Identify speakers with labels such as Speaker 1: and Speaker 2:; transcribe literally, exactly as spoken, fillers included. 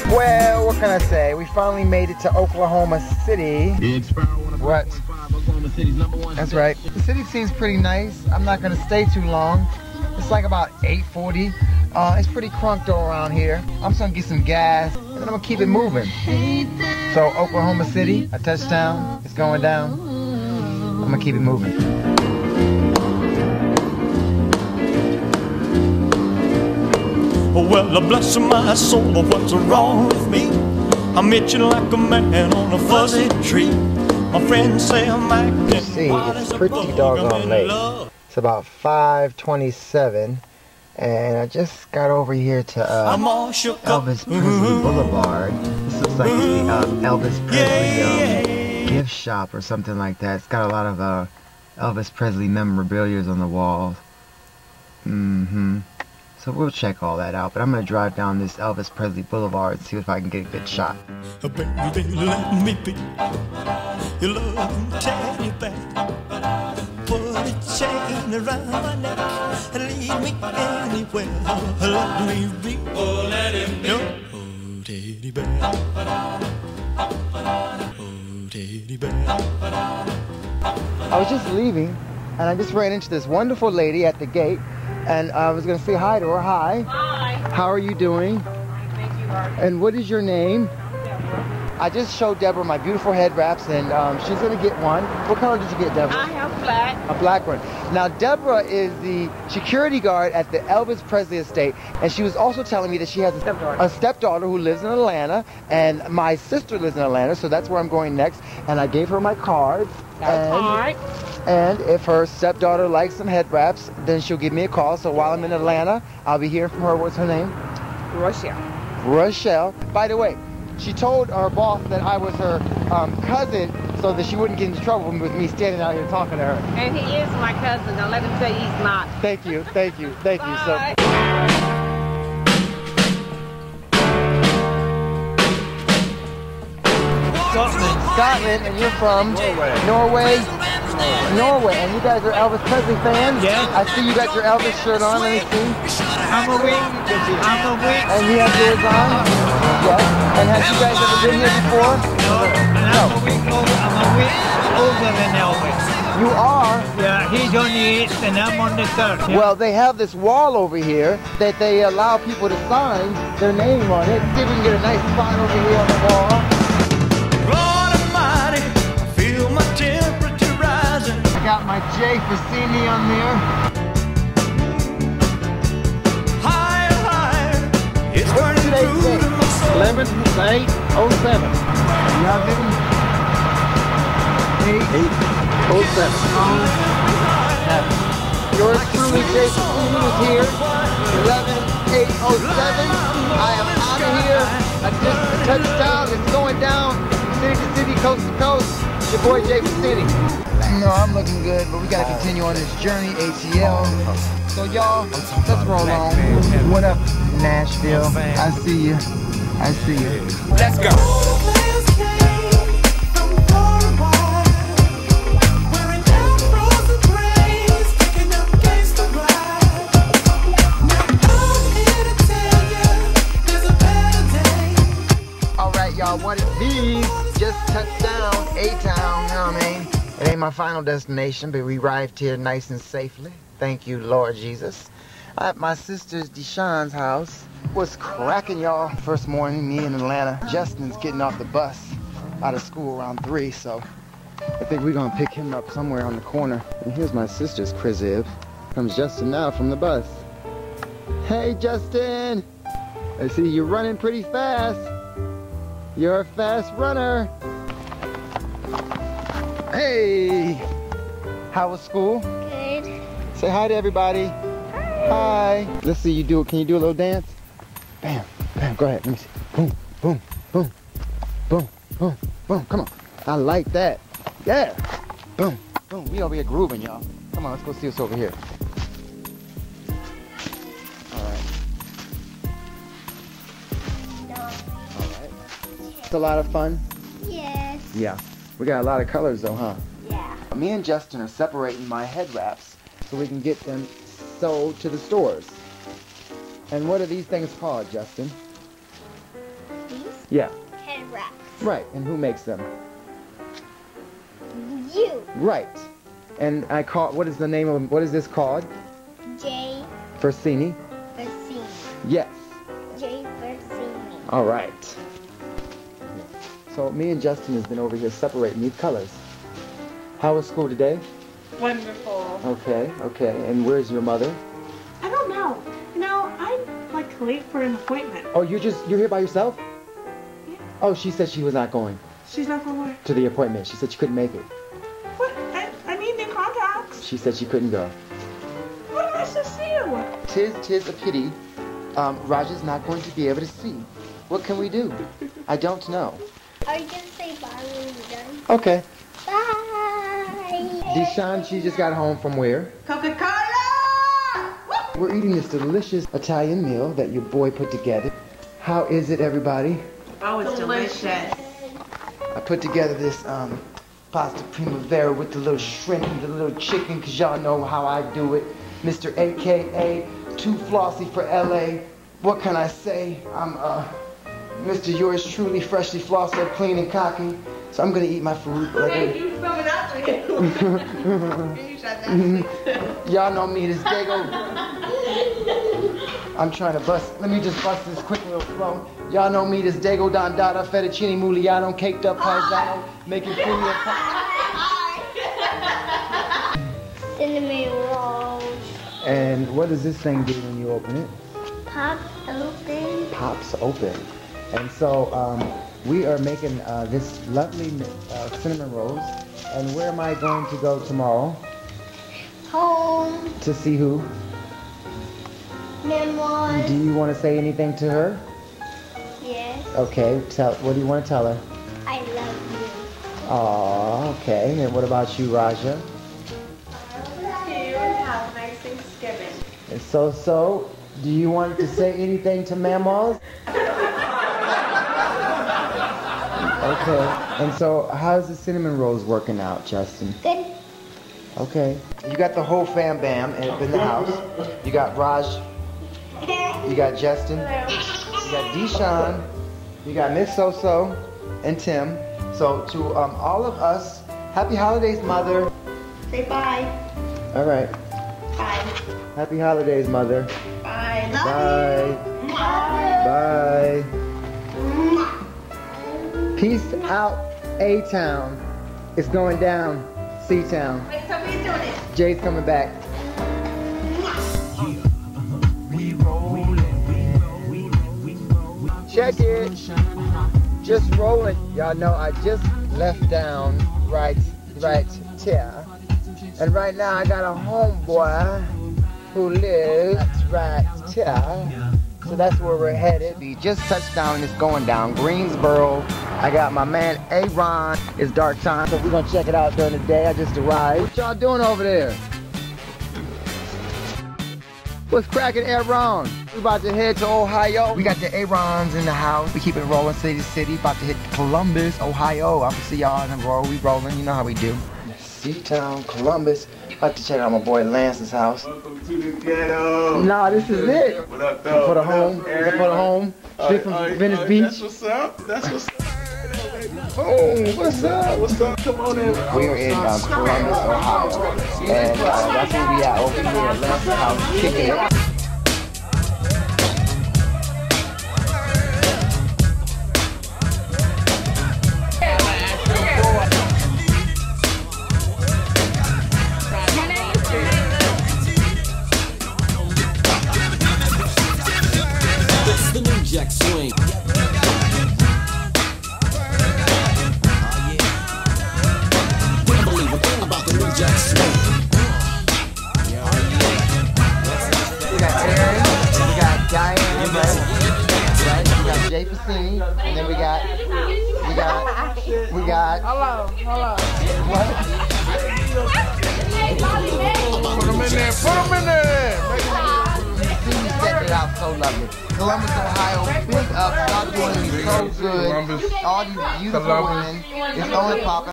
Speaker 1: Well, what can I say? We finally made it to Oklahoma City. What? That's right. The city seems pretty nice. I'm not going to stay too long. It's like about eight forty. Uh, it's pretty crunked though around here. I'm just going to get some gas and then I'm going to keep it moving. So Oklahoma City, a touchdown. It's going down. I'm going to keep it moving.
Speaker 2: Well, bless my soul, what's wrong with me? I'm itching like a man on a fuzzy tree. My friends say I'm acting.
Speaker 1: You see, it's pretty doggone late. It's about five twenty-seven, and I just got over here to uh, Elvis Presley Boulevard. This looks like the uh, Elvis Presley um, gift shop or something like that. It's got a lot of uh, Elvis Presley memorabilia on the walls. Mm-hmm. So we'll check all that out, but I'm going to drive down this Elvis Presley Boulevard and see if I can get a good shot.
Speaker 2: Baby, let me be your love teddy bear. Put a chain around my neck and lead me anywhere. Let me be, oh, let him be. Oh, teddy bear. Oh, teddy bear.
Speaker 1: I was just leaving, and I just ran into this wonderful lady at the gate. And I was going to say hi to her. Hi.
Speaker 3: Hi.
Speaker 1: How are you doing?
Speaker 3: Thank you, Harvey.
Speaker 1: And what is your name?
Speaker 3: Deborah.
Speaker 1: I just showed Deborah my beautiful head wraps, and um, she's going to get one. What color did you get, Deborah?
Speaker 3: I have black.
Speaker 1: A black one. Now, Deborah is the security guard at the Elvis Presley estate, and she was also telling me that she has a
Speaker 3: Stepdaughter.
Speaker 1: a stepdaughter who lives in Atlanta, and my sister lives in Atlanta, so that's where I'm going next. And I gave her my card.
Speaker 3: That's all right.
Speaker 1: And if her stepdaughter likes some head wraps, then she'll give me a call. So while I'm in Atlanta, I'll be hearing from her. What's her name?
Speaker 3: Rochelle.
Speaker 1: Rochelle. By the way, she told her boss that I was her um, cousin so that she wouldn't get into trouble with me standing out here talking to her.
Speaker 3: And he is my cousin. Now let him say he's not.
Speaker 1: Thank you, thank you, thank you. So.
Speaker 3: Bye.
Speaker 1: Scotland. Scotland, and you're from Norway. Norway. Norway, and you guys are Elvis Presley fans?
Speaker 4: Yeah.
Speaker 1: I see you got your Elvis shirt on. Let me see.
Speaker 4: I'm a week. I'm a week.
Speaker 1: And you have yours on? Yes. And have you guys ever been here before?
Speaker 4: No. And I'm a week older. I'm a week older than Elvis.
Speaker 1: You are?
Speaker 4: Yeah, he's on the eighth and I'm on the third. Yeah.
Speaker 1: Well, they have this wall over here that they allow people to sign their name on it. See if we can get a nice spot over here on the wall.
Speaker 2: Lord Almighty, I feel my temperature rising.
Speaker 1: I got my J Frassini on there.
Speaker 2: Higher, higher, it's burning through to my soul.
Speaker 1: eleven eight oh seven. eleven eight oh seven. Yours truly, J Frassini, is here. eleven eight oh seven. I am out of here. I just touchdown. It's going down. City to city, coast to coast. It's your boy Jay Frassini. No, I'm looking good, but we gotta continue on this journey, A T L. So y'all, let's roll on. What up, Nashville? I see you. I see you.
Speaker 2: Let's go.
Speaker 1: Y'all, what it be? Just touched down, A-Town, you know what I mean? It ain't my final destination, but we arrived here nice and safely. Thank you, Lord Jesus. I'm at my sister's Deshawn's house. What's cracking, y'all? First morning, me in Atlanta. Justin's getting off the bus out of school around three, so I think we're gonna pick him up somewhere on the corner. And here's my sister's crib. Comes Justin now from the bus. Hey, Justin! I see you running pretty fast. You're a fast runner. Hey! How was school?
Speaker 5: Good.
Speaker 1: Say hi to everybody. Hi. Hi. Let's see you do it. Can you do a little dance? Bam, bam, go ahead. Let me see. Boom, boom, boom, boom, boom, boom. Come on. I like that. Yeah. Boom, boom. We over here grooving, y'all. Come on, let's go see what's over here. It's a lot of fun?
Speaker 5: Yes.
Speaker 1: Yeah. We got a lot of colors though, huh?
Speaker 5: Yeah.
Speaker 1: Me and Justin are separating my head wraps so we can get them sold to the stores. And what are these things called, Justin?
Speaker 5: These
Speaker 1: Yeah.
Speaker 5: head wraps.
Speaker 1: Right. And who makes them?
Speaker 5: You.
Speaker 1: Right. And I call. What is the name of? What is this called?
Speaker 5: J.
Speaker 1: Frassini.
Speaker 5: Frassini.
Speaker 1: Yes.
Speaker 5: J. Frassini.
Speaker 1: All right. So me and Justin has been over here separating these colors. How was school today?
Speaker 6: Wonderful.
Speaker 1: Okay. Okay. And where's your mother?
Speaker 6: I don't know. You know, I'm like late for an appointment.
Speaker 1: Oh, you're just you're here by yourself?
Speaker 6: Yeah.
Speaker 1: Oh, she said she was not going
Speaker 6: She's not going where?
Speaker 1: to the appointment. She said she couldn't make it.
Speaker 6: What? I, I need new contacts.
Speaker 1: She said she couldn't go.
Speaker 6: What am I supposed to do?
Speaker 1: Tis tis a pity. Um, Raja's not going to be able to see. What can we do? I don't know.
Speaker 5: Are you gonna say bye when you're done?
Speaker 1: Okay.
Speaker 5: Bye.
Speaker 1: Deshaun, she just got home from where?
Speaker 6: Coca-Cola!
Speaker 1: We're eating this delicious Italian meal that your boy put together. How is it, everybody?
Speaker 6: Oh, it's delicious.
Speaker 1: I put together this um, pasta primavera with the little shrimp and the little chicken, because y'all know how I do it. Mister A K A Too Flossy for L A. What can I say? I'm uh, Mister Yours Truly, freshly flossed, so clean and cocky. So I'm gonna eat my food.
Speaker 6: Hey, you spelled it out for you. You shut that.
Speaker 1: Y'all know me, this dago. I'm trying to bust. Let me just bust this quick little flow. Y'all know me, this dago don dada fettuccine muliano, caked up paisano, making fully.
Speaker 5: Cinnamon rolls.
Speaker 1: And what does this thing do when you open it?
Speaker 5: Pop open.
Speaker 1: Pops open. And so um, we are making uh, this lovely uh, cinnamon rolls. And where am I going to go tomorrow?
Speaker 5: Home.
Speaker 1: To see who?
Speaker 5: Memoirs.
Speaker 1: Do you want to say anything to her?
Speaker 5: Yes.
Speaker 1: Okay. Tell. What do you want to tell her?
Speaker 5: I love you.
Speaker 1: Aw, okay. And what about you, Raja?
Speaker 6: You and have a nice Thanksgiving.
Speaker 1: And so, so, do you want to say anything to Mammals? Okay. And so, how's the cinnamon rolls working out, Justin?
Speaker 5: Good.
Speaker 1: Okay. You got the whole fam bam in the house. You got Raj. You got Justin. You got Deshaun. You got Miss So-So and Tim. So to um, all of us, happy holidays, Mother.
Speaker 6: Say bye.
Speaker 1: All right.
Speaker 6: Bye.
Speaker 1: Happy holidays, Mother.
Speaker 6: Bye.
Speaker 1: Bye. Bye. Peace out, A-Town. It's going down, C-Town.
Speaker 6: Wait, somebody's doing it.
Speaker 1: Jay's coming back. Check it. Just rolling. Y'all know I just left down right, right here. And right now I got a homeboy who lives right here. So that's where we're headed. We just touched down. It's going down Greensboro. I got my man Aaron. It's dark time, so we're gonna check it out during the day. I just arrived. What y'all doing over there? What's cracking, Aaron? We about to head to Ohio. We got the Aarons in the house. We keep it rolling city to city. About to hit Columbus, Ohio. I can see y'all in the roll. We rolling. You know how we do. C-Town, Columbus. About to check out my boy Lance's house.
Speaker 7: Welcome to the ghetto.
Speaker 1: Nah, this is it.
Speaker 7: What up, though?
Speaker 1: For the home. For the home. Straight from Venice Beach.
Speaker 7: That's what's up. That's what's up.
Speaker 1: Oh, what's up?
Speaker 7: What's up? Come on in.
Speaker 1: We're in um, Columbus, Ohio. And uh, that's where we at over here at Lance's house, kicking it.
Speaker 8: Jack swing. Oh yeah. Can't believe a thing about the new Jack swing. Oh yeah.
Speaker 1: We got Aaron, we got Diane, right? We got Jay Frassini, and then we got, we got, we got.
Speaker 3: Hello, hello.
Speaker 1: What?
Speaker 7: Put them in there. Put them in there.
Speaker 1: You set it out so lovely. Columbus, Ohio, big up. Y'all doing me so good. All these beautiful women. It's only popping.